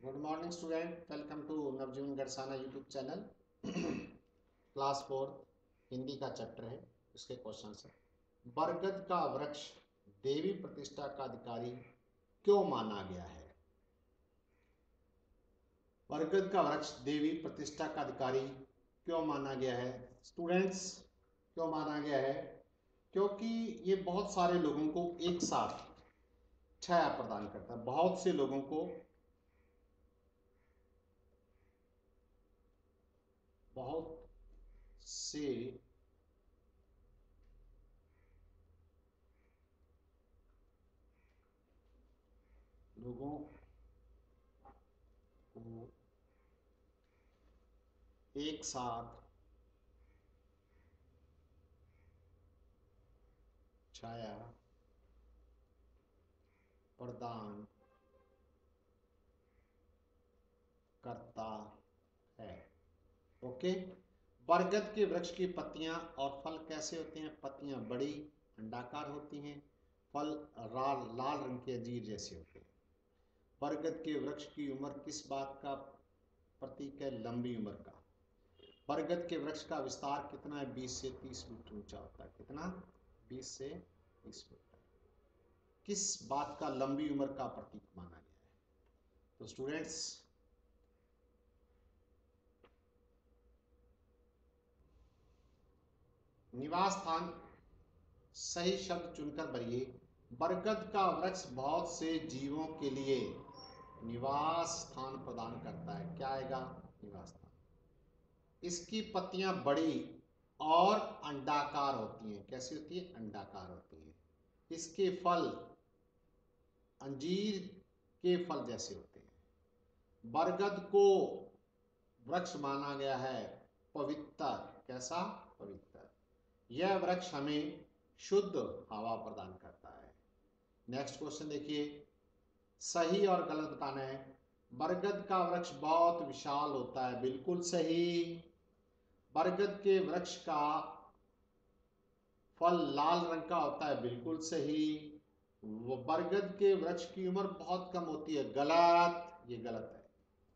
Good morning student, welcome to Navjeevan Garhsana YouTube channel. Class 4 Hindi का chapter है, उसके क्वेश्चन है। बरगद का वृक्ष देवी प्रतिष्ठा का अधिकारी क्यों माना गया है? बरगद का वृक्ष देवी प्रतिष्ठा का अधिकारी क्यों माना गया है स्टूडेंट्स? क्यों माना गया है? क्योंकि ये बहुत सारे लोगों को एक साथ छाया प्रदान करता है। बहुत से लोगों को बहुत से लोगों को एक साथ छाया प्रदान करता है। ओके। बरगद के वृक्ष की पत्तियां और फल कैसे होते हैं? पत्तियां बड़ी अंडाकार होती हैं, फल लाल लाल रंग के अंजीर जैसे होते हैं। बरगद के वृक्ष की उम्र किस बात का प्रतीक है? लंबी उम्र का। बरगद के वृक्ष का विस्तार कितना है? 20 से 30 मीटर ऊंचा होता है। कितना? 20 से 30 मीटर। किस बात का लंबी उम्र का प्रतीक माना गया है? तो स्टूडेंट्स, निवास स्थान सही शब्द चुनकर भरिए। बरगद का वृक्ष बहुत से जीवों के लिए निवास स्थान प्रदान करता है। क्या आएगा? निवास स्थान। इसकी पत्तियां बड़ी और अंडाकार होती हैं। कैसी होती है? अंडाकार होती हैं। इसके फल अंजीर के फल जैसे होते हैं। बरगद को वृक्ष माना गया है पवित्र। कैसा? पवित्र। यह वृक्ष हमें शुद्ध हवा प्रदान करता है। नेक्स्ट क्वेश्चन देखिए, सही और गलत बताना है। बरगद का वृक्ष बहुत विशाल होता है। बिल्कुल सही। बरगद के वृक्ष का फल लाल रंग का होता है। बिल्कुल सही। वो बरगद के वृक्ष की उम्र बहुत कम होती है। गलत। ये गलत है।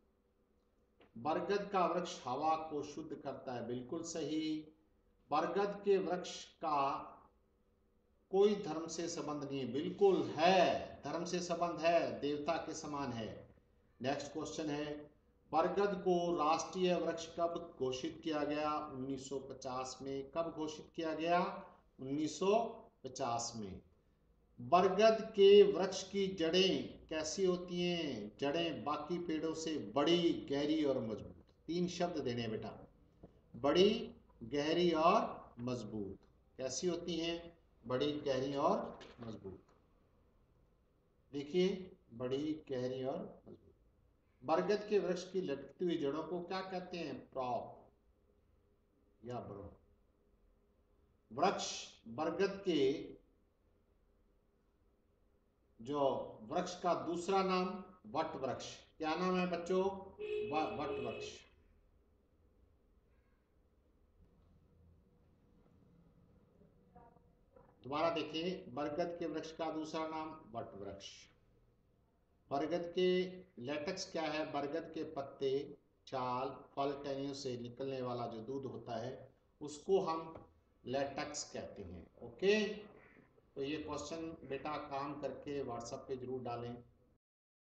बरगद का वृक्ष हवा को शुद्ध करता है। बिल्कुल सही। बरगद के वृक्ष का कोई धर्म से संबंध नहीं है। बिल्कुल है, धर्म से संबंध है, देवता के समान है। नेक्स्ट क्वेश्चन है, बरगद को राष्ट्रीय वृक्ष कब घोषित किया गया? 1950 में। कब घोषित किया गया? 1950 में। बरगद के वृक्ष की जड़ें कैसी होती हैं? जड़ें बाकी पेड़ों से बड़ी, गहरी और मजबूत। 3 शब्द देने हैं बेटा। बड़ी, गहरी और मजबूत। कैसी होती हैं? बड़ी, गहरी और मजबूत। देखिए, बड़ी, गहरी और मजबूत। बरगद के वृक्ष की लटकती हुई जड़ों को क्या कहते हैं? प्रॉप या ब्रो। वृक्ष बरगद के जो वृक्ष का दूसरा नाम वट वृक्ष। क्या नाम है बच्चों? वट वृक्ष। दोबारा देखिए, बरगद के वृक्ष का दूसरा नाम वट वृक्ष। बरगद के लेटेक्स क्या है? बरगद के पत्ते, छाल, फल, टहनियों से निकलने वाला जो दूध होता है उसको हम लेटेक्स कहते हैं। ओके। तो ये क्वेश्चन बेटा काम करके व्हाट्सएप पे जरूर डालें।